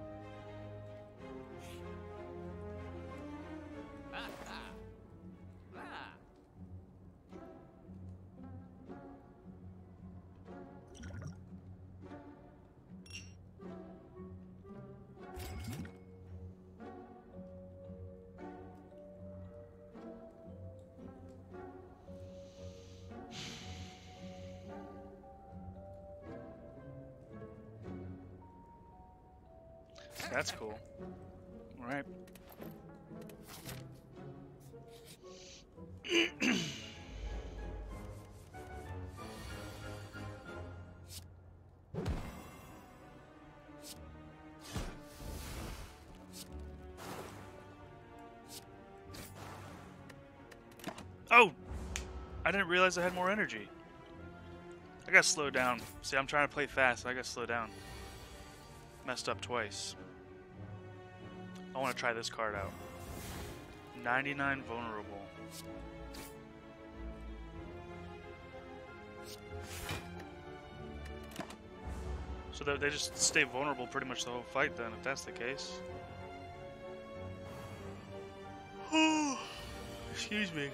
That's cool. All right. I didn't realize I had more energy. I gotta slow down. See, I'm trying to play fast. I gotta slow down. Messed up twice. I want to try this card out. 99 vulnerable. So they just stay vulnerable pretty much the whole fight then, if that's the case. Excuse me.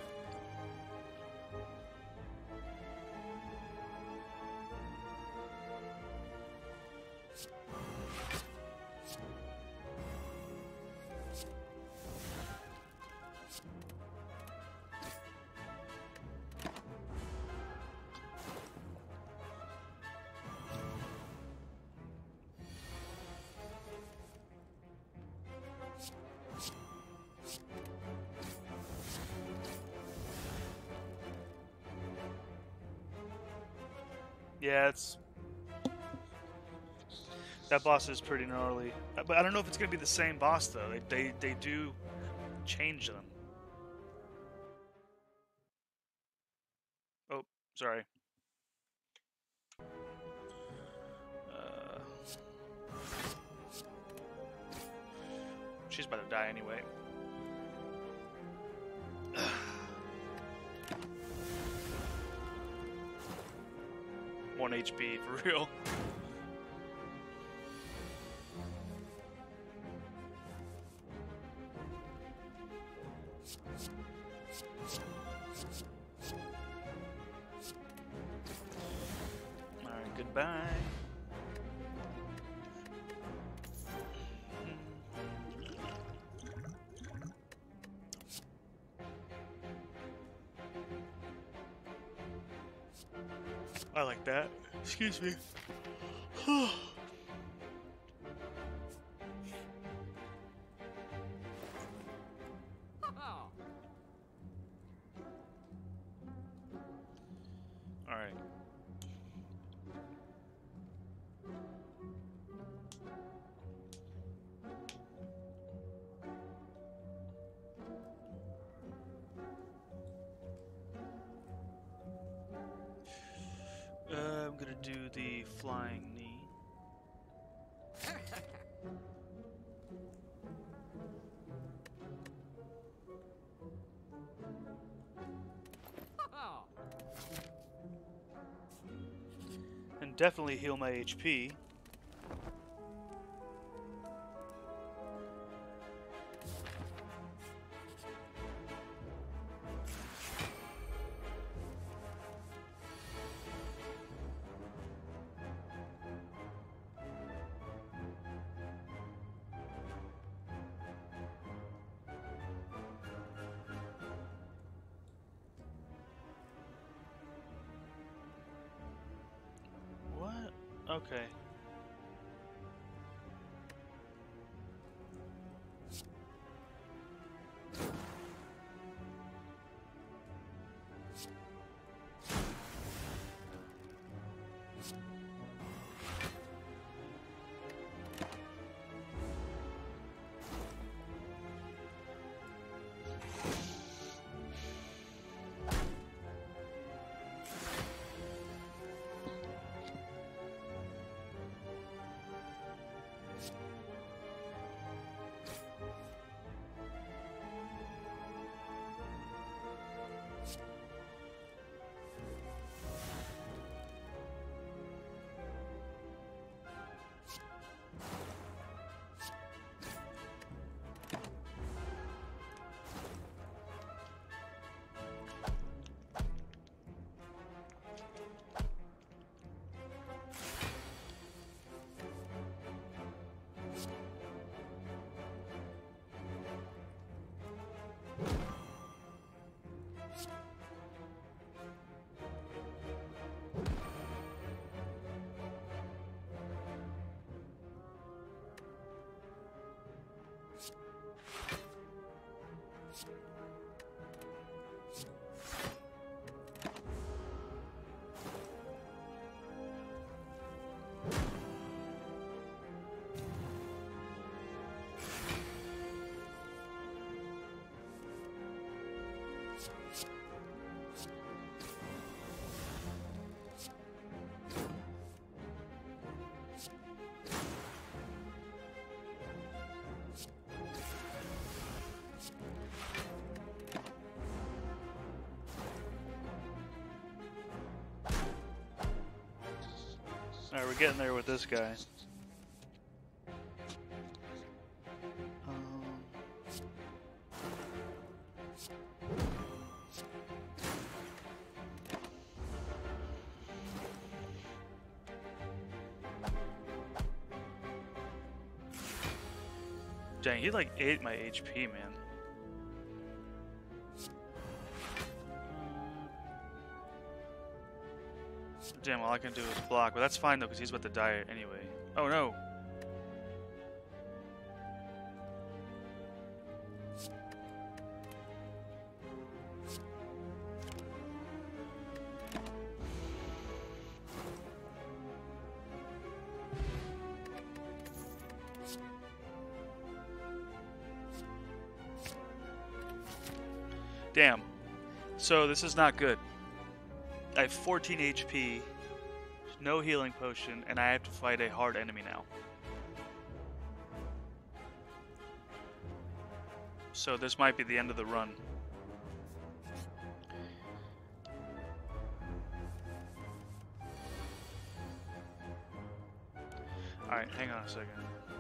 Yeah, that boss is pretty gnarly. But I don't know if it's gonna be the same boss though. They do change them. Oh, sorry. She's about to die anyway. 1 HP for real. Alright, goodbye. I like that. Excuse me. Alright. I'm gonna do the flying knee. And definitely heal my HP. What? Okay. Alright, we're getting there with this guy. Dang, he like ate my HP, man. Damn, all I can do is block, but that's fine though, because he's about to die anyway. Oh no! Damn. So this is not good. I have 14 HP, no healing potion, and I have to fight a hard enemy now. So this might be the end of the run. Alright, hang on a second.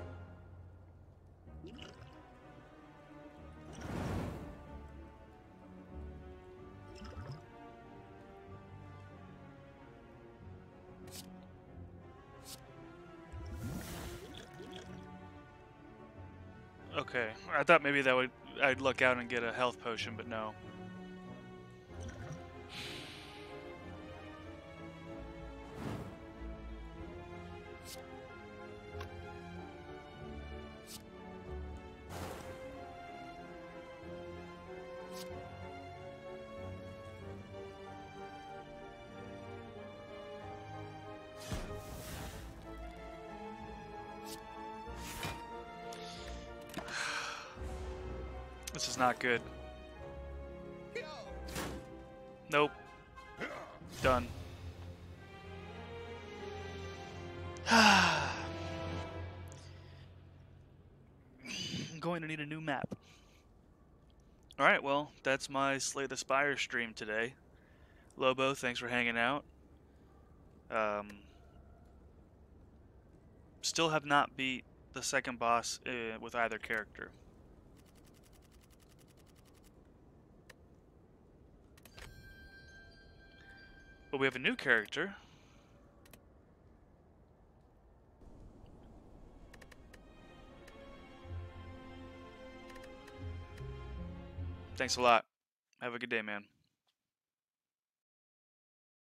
Okay, I thought maybe I'd look out and get a health potion, but no. This is not good. Nope. Done. I'm going to need a new map. Alright, well, that's my Slay the Spire stream today. Lobo, thanks for hanging out. Still have not beat the second boss with either character. But we have a new character. Thanks a lot. Have a good day, man.